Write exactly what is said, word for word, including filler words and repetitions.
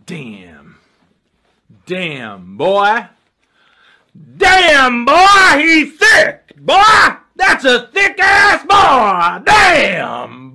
Damn. Damn, boy. Damn, boy, he's thick. Boy, that's a thick-ass boy. Damn.